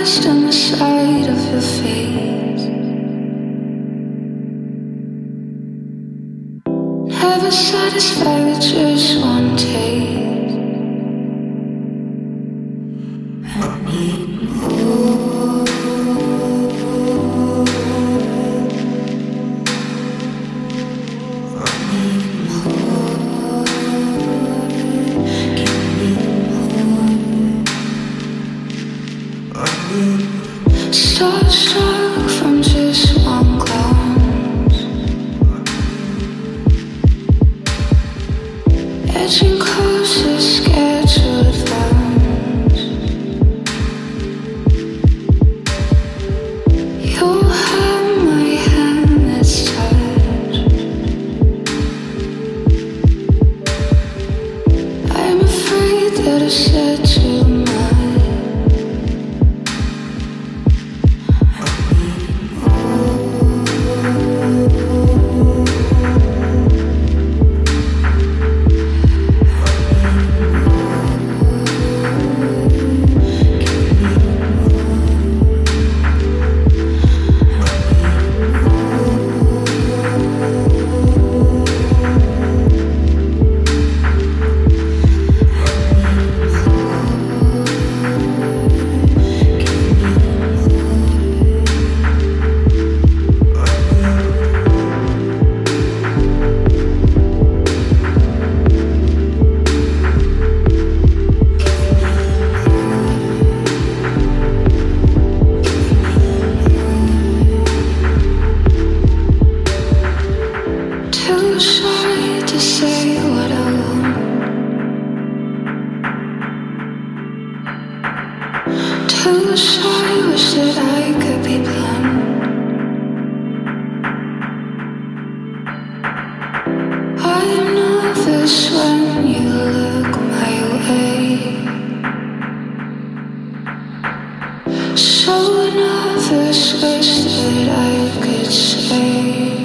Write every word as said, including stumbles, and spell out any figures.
lost in the sight of your face. Never satisfied with just one taste. I need more. I need more. Give me more. I need starstruck from just one glance, edging closer, scared to advance. Your hand, my hand, let's touch. I'm afraid that I said too much. Too shy to say what I want, too shy, wish that I could be blunt. I am nervous when you look my way, so nervous, wish that I could say